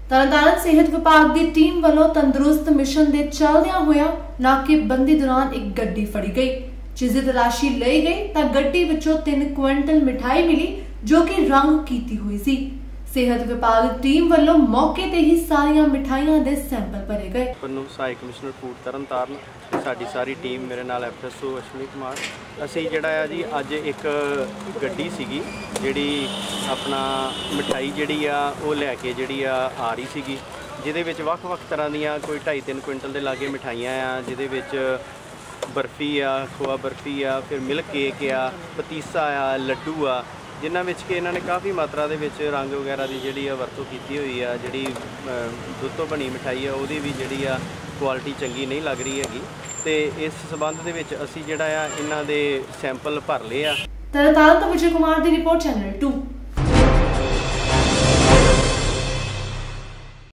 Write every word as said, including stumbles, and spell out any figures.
ਤਰਨਤਾਰਨ ਸਿਹਤ ਵਿਭਾਗ ਦੀ ਟੀਮ ਵੱਲੋਂ ਤੰਦਰੁਸਤ ਮਿਸ਼ਨ ਦੇ ਚੱਲਦਿਆਂ ਹੋਇਆ ਨਾਕੇਬੰਦੀ ਦੌਰਾਨ ਇੱਕ ਗੱਡੀ ਫੜੀ ਗਈ, ਜਿਸ ਦੀ ਤਲਾਸ਼ੀ ਲਈ ਗਈ ਤਾਂ ਗੱਡੀ ਵਿੱਚੋਂ ਤਿੰਨ ਕੁਇੰਟਲ ਮਿਠਾਈ ਮਿਲੀ ਜੋ ਕਿ ਰੰਗ ਕੀਤੀ ਹੋਈ ਸੀ। ਸਿਹਤ ਵਿਭਾਗ ਦੀ ਟੀਮ ਵੱਲੋਂ ਮੌਕੇ ਤੇ ਹੀ ਸਾਰੀਆਂ ਮਿਠਾਈਆਂ ਦੇ ਸੈਂਪਲ ਭਰੇ ਗਏ। ਮੈਨੂੰ ਸਹਾਇਕ ਕਮਿਸ਼ਨਰ ਫੂਡ ਤਰਨਤਾਰਨ ਤੇ ਸਾਡੀ ਸਾਰੀ ਟੀਮ ਮੇਰੇ ਨਾਲ F S O Ashwani Kumar ਅਸੀਂ ਜਿਹੜਾ ਆ ਜੀ ਅੱਜ ਇੱਕ ਗੱਡੀ ਸੀਗੀ ਜਿਹੜੀ ਆਪਣਾ ਮਿਠਾਈ ਜਿਹੜੀ ਆ ਉਹ ਲੈ ਕੇ ਜਿਹੜੀ ਆ ਆ ਰਹੀ ਸੀਗੀ, ਜਿਹਦੇ ਵਿੱਚ ਵੱਖ-ਵੱਖ ਤਰ੍ਹਾਂ ਦੀਆਂ ਕੋਈ ਢਾਈ ਤਿੰਨ ਕੁਇੰਟਲ ਦੇ ਲਾਗੇ ਮਿਠਾਈਆਂ ਆ, ਜਿਹਦੇ ਵਿੱਚ ਬਰਫੀ ਆ, ਖੋਆ ਬਰਫੀ ਆ, ਫਿਰ ਮਿਲਕ ਕੇਕ ਆ, ਪਤੀਸਾ ਆ, ਲੱਡੂ ਆ, ਜਿਨ੍ਹਾਂ ਵਿੱਚ ਕਿ ਇਹਨਾਂ ਨੇ ਕਾਫੀ ਮਾਤਰਾ ਦੇ ਵਿੱਚ ਰੰਗ ਵਗੈਰਾ ਦੀ ਜਿਹੜੀ ਆ ਵਰਤੋਂ ਕੀਤੀ ਹੋਈ ਆ। ਜਿਹੜੀ ਦੁੱਧ ਤੋਂ ਬਣੀ ਮਿਠਾਈ ਆ ਉਹਦੀ ਵੀ ਜਿਹੜੀ ਆ ਕੁਆਲਿਟੀ ਚੰਗੀ ਨਹੀਂ ਲੱਗ ਰਹੀ ਹੈਗੀ, ਤੇ ਇਸ ਸਬੰਧ ਦੇ ਵਿੱਚ ਅਸੀਂ ਜਿਹੜਾ ਆ ਇਹਨਾਂ ਦੇ ਸੈਂਪਲ ਭਰ ਲਏ ਆ। ਤਰਨਤਾਰਨ ਤੋਂ ਵਿਜੇ ਕੁਮਾਰ ਦੀ ਰਿਪੋਰਟ, ਚੈਨਲ ਟੂ।